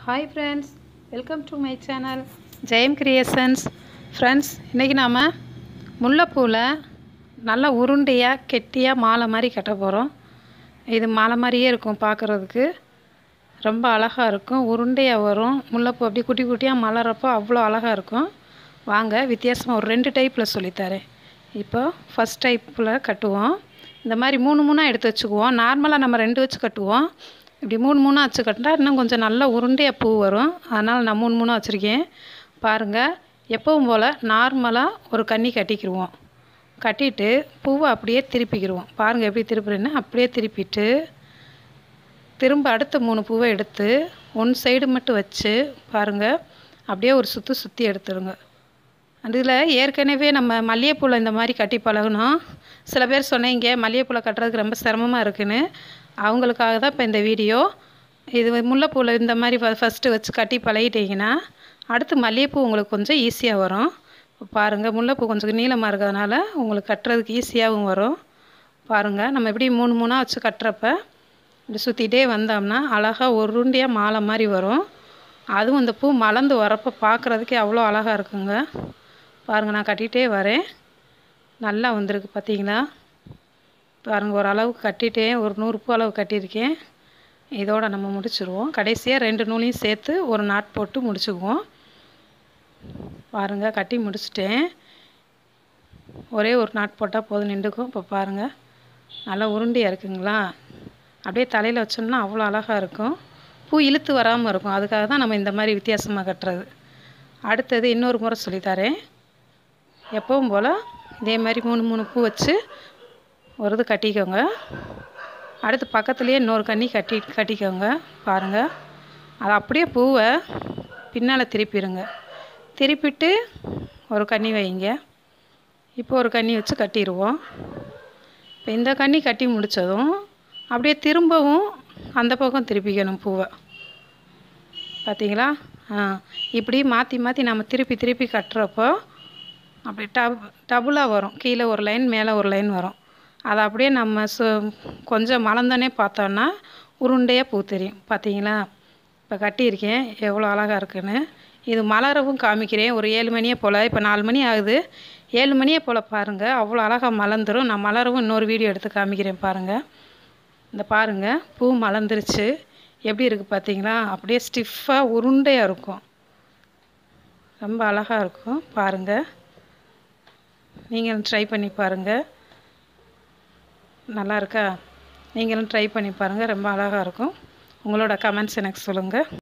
Hi friends, welcome to my channel Jayam creations. Friends, இன்றைக்கி நாம் முல்லைப்பூவில் நல்லா உருண்டையாக கெட்டியாக மாலை மாதிரி கட்ட போகிறோம். இது மாலை மாதிரியே இருக்கும், பார்க்குறதுக்கு ரொம்ப அழகாக இருக்கும். உருண்டையாக வரும். முல்லைப்பூ அப்படி குட்டி குட்டியாக மலர்றப்போ அவ்வளோ அழகாக இருக்கும். வாங்க, வித்தியாசமாக ஒரு 2 டைப்பில் சொல்லித்தரேன். இப்போ ஃபஸ்ட் டைப்பில் கட்டுவோம். இந்த மாதிரி 3 எடுத்து வச்சுக்குவோம். நார்மலாக நம்ம 2 வச்சு கட்டுவோம். இப்படி 3 வச்சு கட்டினா இன்னும் கொஞ்சம் நல்லா உருண்டையாக பூ வரும். அதனால் நான் 3 வச்சுருக்கேன். பாருங்கள், எப்பவும் போல் நார்மலாக ஒரு கன்னி கட்டிக்கிடுவோம். கட்டிட்டு பூவை அப்படியே திருப்பிக்கிடுவோம். பாருங்கள் எப்படி திருப்புறேன்னு. அப்படியே திருப்பிட்டு திரும்ப அடுத்த 3 பூவை எடுத்து ஒன் சைடு மட்டும் வச்சு பாருங்கள், அப்படியே ஒரு சுற்றி எடுத்துருங்க. அதில் ஏற்கனவே நம்ம மல்லிகைப்பூவில் இந்த மாதிரி கட்டி பழகணும். சில பேர் சொன்னீங்க மல்லிகைப்பூவில் கட்டுறதுக்கு ரொம்ப சிரமமாக இருக்குதுன்னு. அவங்களுக்காக தான் இப்போ இந்த வீடியோ. இது முல்லைப்பூவில் இந்த மாதிரி ஃபஸ்ட்டு வச்சு கட்டி பழகிட்டிங்கன்னா அடுத்து மல்லிகைப்பூ உங்களுக்கு கொஞ்சம் ஈஸியாக வரும். பாருங்கள், முல்லைப்பூ கொஞ்சம் நீளமாக இருக்கிறதுனால உங்களுக்கு கட்டுறதுக்கு ஈஸியாகவும் வரும். பாருங்கள், நம்ம எப்படி 3 வச்சு கட்டுறப்ப இப்படி சுற்றிட்டே வந்தோம்னா அழகாக ஒரு உருண்டையாக மாலை மாதிரி வரும். அதுவும் இந்த பூ மலர்ந்து வரப்போ பார்க்குறதுக்கே அவ்வளோ அழகாக இருக்குங்க. பாருங்கள், நான் கட்டிகிட்டே வரேன். நல்லா வந்திருக்கு பார்த்தீங்களா? பாருங்கள், ஒரு அளவுக்கு கட்டிட்டேன். ஒரு 100 பூ அளவு கட்டியிருக்கேன். இதோடு நம்ம முடிச்சுருவோம். கடைசியாக 2 நூலையும் சேர்த்து ஒரு நாட் போட்டு முடிச்சுக்குவோம். பாருங்கள், கட்டி முடிச்சிட்டேன். ஒரே ஒரு நாட் போட்டால் போதும், நின்றுக்கும். இப்போ பாருங்கள், நல்லா உருண்டையாக இருக்குங்களா? அப்படியே தலையில் வச்சோம்னா அவ்வளோ அழகாக இருக்கும். பூ இழுத்து வராமல் இருக்கும். அதுக்காக தான் நம்ம இந்த மாதிரி வித்தியாசமாக கட்டுறது. அடுத்தது இன்னொரு முறை சொல்லித்தரேன். எப்பவும் போல் இதே மாதிரி 3 பூ வச்சு ஒரு இது கட்டிக்கோங்க. அடுத்து பக்கத்துலேயே இன்னொரு கன்னி கட்டிக்கோங்க. பாருங்கள், அது அப்படியே பூவை பின்னால் திருப்பிடுங்க. திருப்பிட்டு ஒரு கன்னி வைங்க. இப்போ ஒரு கன்னி வச்சு கட்டிடுவோம். இப்போ இந்த கன்னி கட்டி முடித்ததும் அப்படியே திரும்பவும் அந்த பக்கம் திருப்பிக்கணும் பூவை. பார்த்தீங்களா? இப்படி மாற்றி நம்ம திருப்பி கட்டுறப்போ அப்படி டபுளாக வரும். கீழே ஒரு லைன், மேலே ஒரு லைன் வரும். அதை அப்படியே நம்ம கொஞ்சம் மலர்ந்தோன்னே பார்த்தோன்னா உருண்டையாக பூ தெரியும். பார்த்தீங்களா? இப்போ கட்டியிருக்கேன், எவ்வளோ அழகாக இருக்குன்னு. இது மலரவும் காமிக்கிறேன். ஒரு 7 மணியை போல், இப்போ 4 மணி ஆகுது. 7 மணியை போல் பாருங்கள், அவ்வளோ அழகாக மலர்ந்துடும். நான் மலரவும் இன்னொரு வீடியோ எடுத்து காமிக்கிறேன். பாருங்கள், இந்த பாருங்கள், பூ மலர்ந்துருச்சு. எப்படி இருக்குது பார்த்தீங்களா? அப்படியே ஸ்டிஃபாக உருண்டையாக இருக்கும். ரொம்ப அழகாக இருக்கும். பாருங்கள், நீங்களும் ட்ரை பண்ணி பாருங்கள். நல்லா இருக்கா? நீங்களும் ட்ரை பண்ணி பாருங்கள். ரொம்ப அழகாக இருக்கும். உங்களோட கமெண்ட்ஸ் எனக்கு சொல்லுங்கள்.